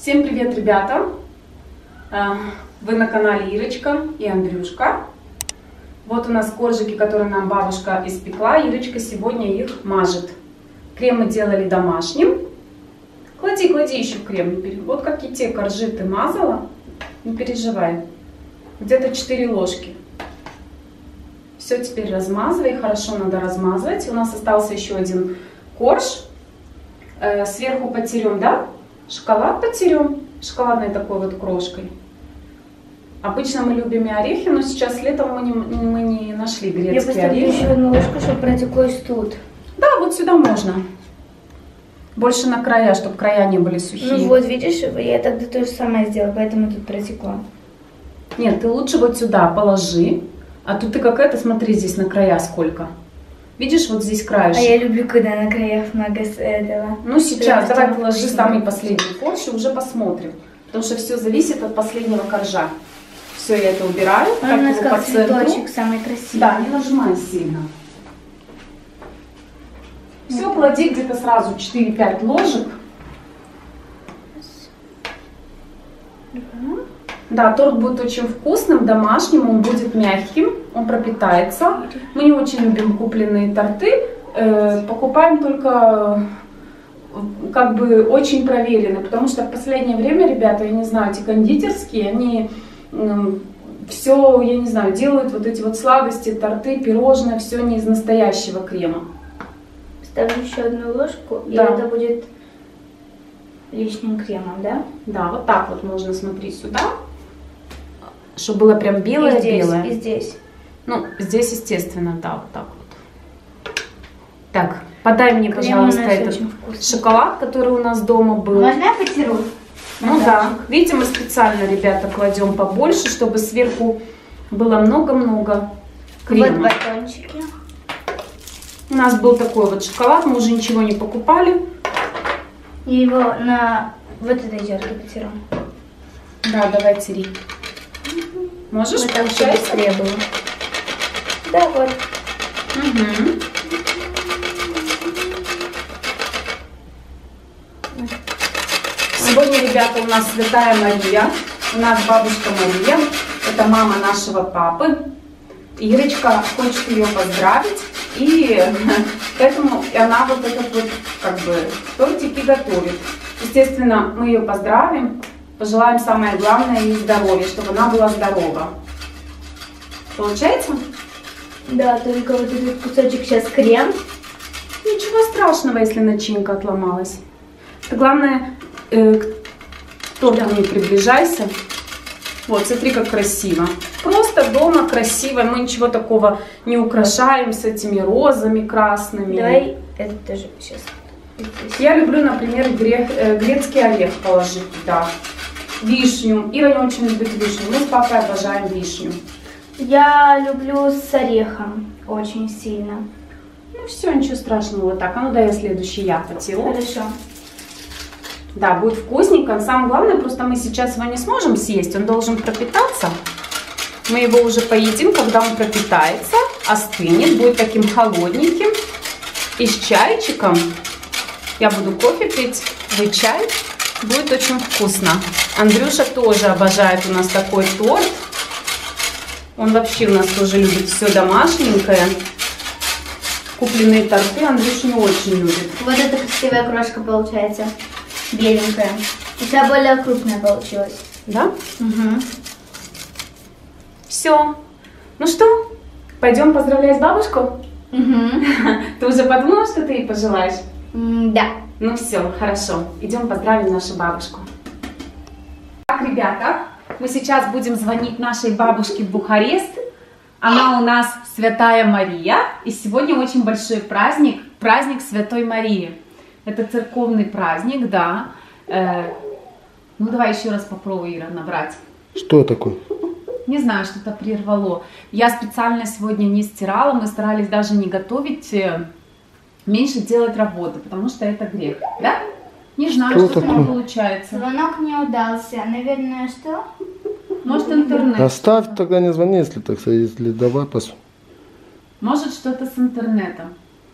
Всем привет, ребята! Вы на канале Ирочка и Андрюшка. Вот у нас коржики, которые нам бабушка испекла. Ирочка сегодня их мажет. Крем мы делали домашним. Клади еще крем. Вот какие те коржи ты мазала. Не переживай. Где-то 4 ложки. Все, теперь размазывай. Хорошо надо размазывать. У нас остался еще один корж. Сверху потерем, да? Шоколад потерем. Шоколадной такой вот крошкой. Обычно мы любим и орехи, но сейчас летом мы не нашли грецкие орехи. Я поставлю еще одну ложку, чтобы протекло тут. Да, вот сюда можно. Больше на края, чтобы края не были сухие. Ну вот, видишь, я тогда то же самое сделала, поэтому тут протекло. Нет, ты лучше вот сюда положи. А тут ты какая-то, смотри, здесь на края сколько. Видишь, вот здесь краешек. А я люблю, когда на краях много этого. Ну сейчас, давай положи самый последний корж и уже посмотрим. Потому что все зависит от последнего коржа. Все, я это убираю. Он у нас как цветочек самый красивый. Да, не нажимай сильно. Все, клади где-то сразу 4-5 ложек. Да, торт будет очень вкусным, домашним, он будет мягким, он пропитается. Мы не очень любим купленные торты, покупаем только как бы очень проверенные, потому что в последнее время, ребята, я не знаю, эти кондитерские, они все, я не знаю, делают вот эти вот сладости, торты, пирожные, все не из настоящего крема. Ставлю еще одну ложку, да. И это будет лишним кремом, да? Да, вот так вот можно смотреть сюда, чтобы было прям белое-белое. И здесь. Ну, здесь, естественно, да, вот так вот. Так, подай мне, пожалуйста, этот шоколад, который у нас дома был. Можно я потеру? Ну да. Видите, мы специально, ребята, кладем побольше, чтобы сверху было много-много крема. Вот батончики. У нас был такой вот шоколад, мы уже ничего не покупали. Я его на вот этой терке потеру. Да, давай тери. Можешь? Вот так быстрее было. Да, вот. Угу. Сегодня, ребята, у нас Святая Мария. У нас бабушка Мария. Это мама нашего папы. Ирочка хочет ее поздравить. И поэтому она вот этот вот, как бы, тортики готовит. Естественно, мы ее поздравим. Пожелаем самое главное ей здоровья, чтобы она была здорова. Получается? Да, только вот этот кусочек сейчас крем. Ничего страшного, если начинка отломалась. Это главное, к торту не приближайся. Вот, смотри, как красиво. Просто дома красиво. Мы ничего такого не украшаем с этими розами красными. Давай это тоже сейчас. Я люблю, например, грецкий орех положить туда. Вишню. Ира не очень любит вишню. Мы с папой обожаем вишню. Я люблю с орехом очень сильно. Ну все, ничего страшного. Вот так. А ну дай я следующий я потеру. Хорошо. Да, будет вкусненько. Самое главное, просто мы сейчас его не сможем съесть. Он должен пропитаться. Мы его уже поедим, когда он пропитается, остынет, будет таким холодненьким. И с чайчиком. Я буду кофе пить, вы чай. Будет очень вкусно. Андрюша тоже обожает у нас такой торт. Он вообще у нас тоже любит все домашненькое. Купленные торты Андрюша не очень любит. Вот эта красивая крошка получается. Беленькая. Это более крупная получилась. Да? Угу. Все. Ну что, пойдем поздравлять бабушку? Угу. Ты уже подумала, что ты ей пожелаешь? Да. Ну все, хорошо. Идем поздравим нашу бабушку. Так, ребята, мы сейчас будем звонить нашей бабушке в Бухарест. Она у нас Святая Мария. И сегодня очень большой праздник. Праздник Святой Марии. Это церковный праздник, да. Ну давай еще раз попробуй, Ира, набрать. Что такое? Не знаю, что-то прервало. Я специально сегодня не стирала. Мы старались даже не готовить. Меньше делать работы, потому что это грех, да? Не знаю, что там получается. Звонок не удался. Наверное, что? Может, интернет. Оставь, тогда не звони, если так, если давай посмотрим. Может, что-то с интернетом.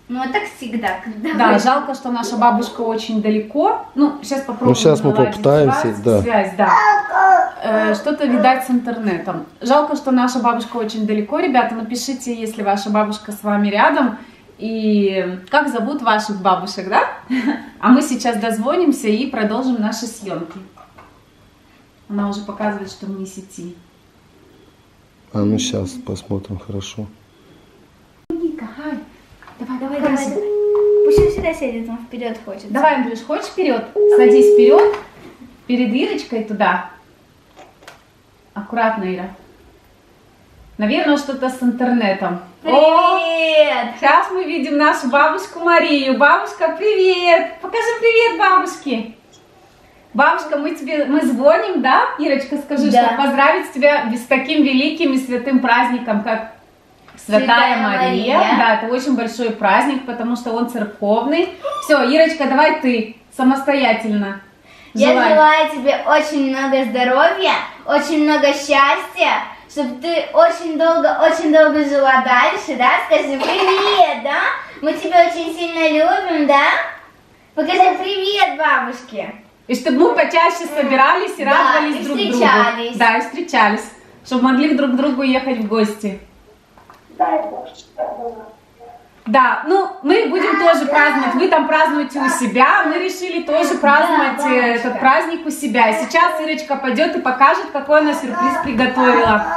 Ну, так всегда. Да, жалко, что наша бабушка очень далеко. Ну, сейчас попробуем. Ну, сейчас мы наладить попытаемся, да. связь, да. Что-то, видать, с интернетом. Жалко, что наша бабушка очень далеко. Ребята, напишите, если ваша бабушка с вами рядом. И как зовут ваших бабушек, да? А мы сейчас дозвонимся и продолжим наши съемки. Она уже показывает, что вне сети. А ну сейчас посмотрим, хорошо. Ника, хай. Давай, давай, Давай, давай. давай. Пусть он сюда сядет, он вперед хочет. Давай, Андрюш, хочешь вперед? Садись вперед. Перед Ирочкой туда. Аккуратно, Ира. Наверное, что-то с интернетом. Привет! Сейчас мы видим нашу бабушку Марию. Бабушка, привет! Покажи привет бабушке. Бабушка, мы звоним, да? Ирочка, скажи, Да. чтобы поздравить тебя с таким великим и святым праздником, как Святая Мария. Да, это очень большой праздник, потому что он церковный. Все, Ирочка, давай ты самостоятельно. Я Желай. желаю тебе очень много здоровья, очень много счастья, чтобы ты очень долго жила дальше, да? Скажи привет, да? Мы тебя очень сильно любим, да? Покажи привет бабушке. И чтобы мы почаще собирались и Да, радовались и друг другу. встречались. Да, и встречались. Чтобы могли друг к другу ехать в гости. Дай Бог, чтобы было. Да, ну мы будем тоже праздновать. Вы там празднуете у себя, мы решили тоже праздновать бабушка. этот праздник у себя. И сейчас Ирочка пойдет и покажет, какой она сюрприз приготовила.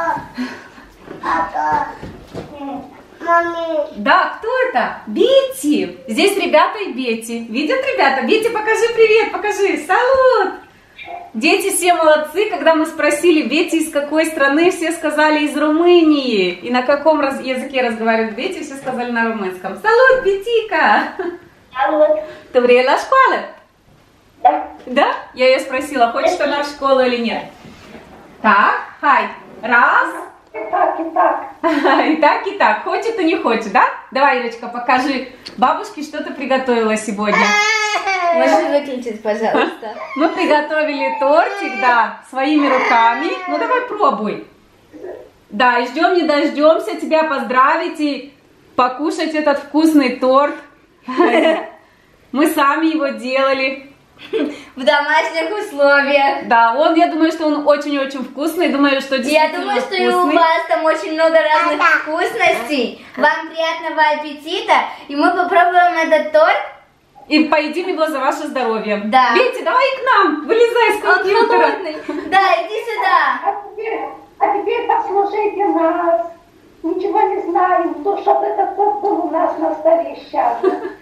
Маме, Да, кто это? Бетти. Здесь ребята и Бетти. Видят ребята? Бетти, покажи привет, покажи. Салют. Дети все молодцы. Когда мы спросили, Бетти из какой страны, все сказали из Румынии. И на каком языке разговаривает Бетти, все сказали на румынском. Салют, Бетика. салют. Ты в la школе? Да? Да? Я ее спросила, хочет она в школу или нет. Так, хай. Раз. И так, и так. И так, и так. Хочет и не хочет, да? Давай, Ирочка, покажи бабушке, что ты приготовила сегодня. Можешь выключить, пожалуйста. Мы приготовили тортик, да, своими руками. Ну, давай пробуй. Да, и ждем не дождемся тебя поздравить и покушать этот вкусный торт. Мы сами его делали. В домашних условиях. Да, я думаю, что он очень-очень вкусный. Думаю, что Я действительно думаю, что и у вкусный. вас там очень много разных вкусностей. Вам приятного аппетита. И мы попробуем этот торт. И поедим его за ваше здоровье. Да. Бетти, давай к нам, вылезай с Он компьютера. холодный. Да, иди сюда. А теперь послушайте нас. Ничего не знаем, то, чтобы этот торт был у нас на столе сейчас.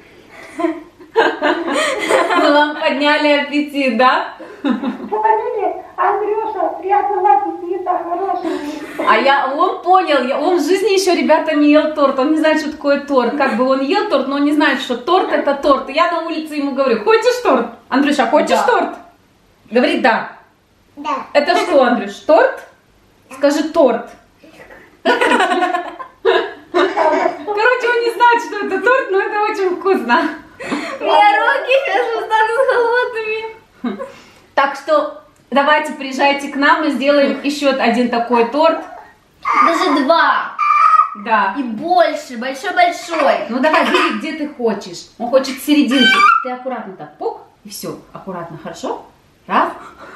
Мы вам подняли аппетит, да? Поняли? Андрюша, приятного аппетита, хорошего. Он понял, он в жизни еще, ребята, не ел торт, он не знает, что такое торт. Как бы он ел торт, но он не знает, что торт это торт. И я на улице ему говорю, хочешь торт? Андрюша, хочешь торт? Говорит, да. Да. Это что, Андрюш, торт? Скажи, торт. Короче, он не знает, что это торт, но это очень вкусно. У меня руки сейчас станут холодными. Так что давайте приезжайте к нам, мы сделаем еще один такой торт. Даже два. Да. И больше, большой-большой. Ну давай, бери, где ты хочешь. Он хочет в серединке. Ты аккуратно так, пук, и все. Аккуратно, хорошо? Раз.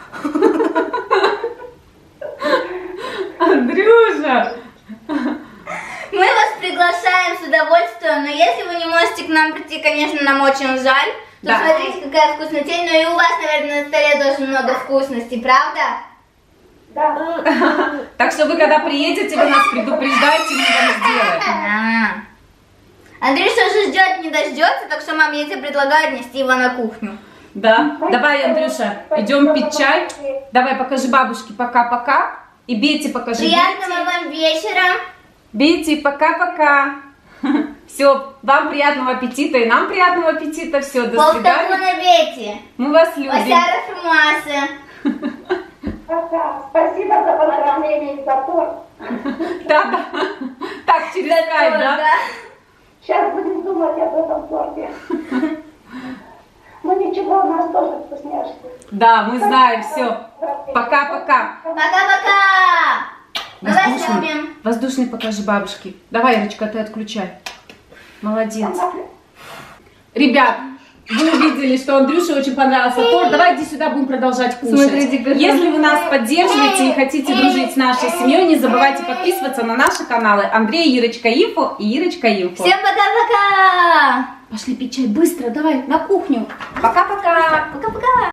Андрюша! Мы вас приглашаем с удовольствием, но если вы не можете к нам прийти, конечно, нам очень жаль. Тут Да. смотрите, какая вкуснотень, но и у вас, наверное, на столе тоже много вкусностей, правда? Да. Так что вы, когда приедете, вы нас предупреждаете, мы вам сделаем. Андрюша уже ждет, не дождется, так что, мам, я тебе предлагаю отнести его на кухню. Да? Давай, Андрюша, идем пить чай. Давай, покажи бабушке пока-пока. И Бетти покажи. Приятного вам вечера. Бетти, пока-пока. Все, вам приятного аппетита и нам приятного аппетита. Все, до Полтаву свидания. на Бете. Мы вас любим. Васяра Фумасы. Пока. Спасибо за поздравление и за торт. Да. Так, через скайп, да? Сейчас будем думать об этом торте. Ну ничего, у нас тоже вкусняшки. Да, мы знаем, все. Пока-пока. Пока-пока. Мы вас любим. Воздушный покажи бабушке. Давай, Ирочка, ты отключай. Молодец. Ребят, вы увидели, что Андрюше очень понравился торт. Давайте сюда будем продолжать кушать. Смотрите, если вы нас поддерживаете и хотите дружить с нашей семьей, не забывайте подписываться на наши каналы Андрей, Ирочка Инфо и Ирочка Инфо. Всем пока-пока! Пошли пить чай быстро, давай на кухню. Пока-пока. Пока-пока!